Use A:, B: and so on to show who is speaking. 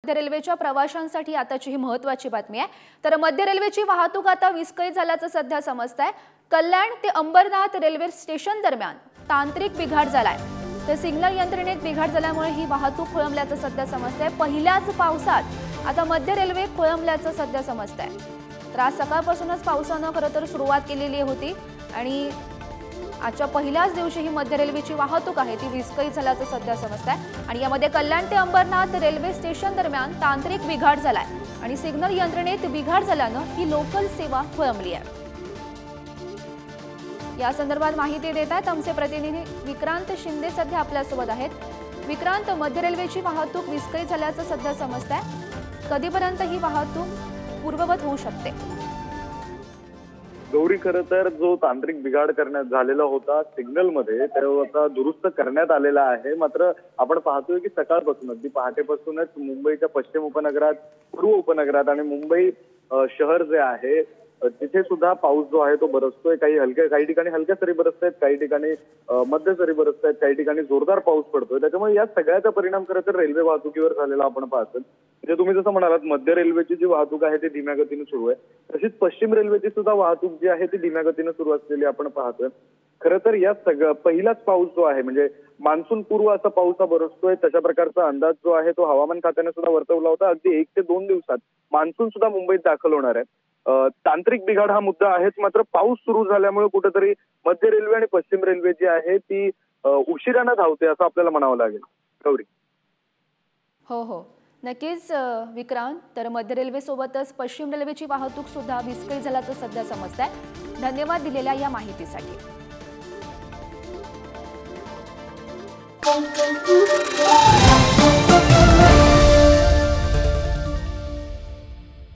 A: मध्य रेल्वेच्या प्रवाशांसाठी आताची ही महत्त्वाची बातमी आहे। तर मध्य रेल्वेची वाहतूक आता विस्कळीत झाल्याचं सध्या समजतंय। कल्याण ते अंबरनाथ रेल्वे स्टेशन दरम्यान तांत्रिक बिघाड झालाय। तर सिग्नल यंत्रणेत बिघाड झाल्यामुळे ही वाहतूक खोळंबल्याचं सध्या समजतंय। पहिल्याच पावसात आता मध्य रेल्वे खोळंबल्याचं सध्या समजतंय। तर आज सकाळपासूनच पावसानं खरं तर सुरुवात केलेली होती आणि आजच्या पहिल्याच दिवशी ही मध्य रेल्वेची वाहतूक आहे ती विस्कळीत झाल्याचं सध्या समजतंय। आणि यामध्ये कल्याण ते अंबरनाथ रेल्वे स्टेशन दरम्यान तांत्रिक बिघाड झालाय आणि सिग्नल यंत्रणेत बिघाड झाल्यानं ही लोकल सेवा खोळंबली आहे। या संदर्भात माहिती देत आहेत आमचे प्रतिनिधी विक्रांत शिंदे सध्या आपल्यासोबत आहेत। विक्रांत, मध्य रेल्वेची वाहतूक विस्कळीत झाल्याचं सध्या समजतंय। कधीपर्यंत ही वाहतूक पूर्ववत होऊ शकते?
B: गौरी, खरं तर जो तांत्रिक बिघाड करण्यात झालेला होता सिग्नल मध्ये तो आता दुरुस्त करण्यात आलेला आहे। मात्र आपण पाहतोय की सकाळपासून अगदी पहाटेपासूनच मुंबईच्या पश्चिम उपनगरात, पूर्व उपनगरात आणि मुंबई शहर जे आहे तिथे सुद्धा पाऊस जो आहे तो बरसतोय। काही ठिकाणी हलक्या सरी बरसत आहेत, काही ठिकाणी मध्य सरी बरसत आहेत, काही ठिकाणी जोरदार पाऊस पडतोय। त्याच्यामुळे या सगळ्याचा परिणाम खरं तर रेल्वे वाहतुकीवर झालेला आपण पाहतोय। म्हणजे तुम्ही जसं म्हणालात, मध्य रेल्वेची जी वाहतूक आहे ती धीम्या गतीने सुरू आहे, तशीच पश्चिम रेल्वेची सुद्धा वाहतूक जी आहे ती धीम्या गतीने सुरू असलेली आपण पाहतोय। खरं तर या पहिलाच पाऊस जो आहे म्हणजे मान्सून पूर्व असा पाऊस हा बरसतोय, तशा प्रकारचा अंदाज जो आहे तो हवामान खात्याने सुद्धा वर्तवला होता। अगदी 1 ते 2 दिवसात मान्सून सुद्धा मुंबईत दाखल होणार आहे। तांत्रिक बिघाड हा मुद्दा आहेच, मात्र पाऊस सुरू झाल्यामुळे कुठेतरी मध्य रेल्वे आणि पश्चिम रेल्वे जी आहे ती उशिरानं धावते असं आपल्याला म्हणावं लागेल। गौरी,
A: हो, नक्कीच विक्रांत। तर मध्य रेल्वे सोबतच पश्चिम रेल्वेची वाहतूक सुद्धा विस्कळीत झाल्याचं सध्या समजतंय। धन्यवाद दिलेल्या या माहितीसाठी।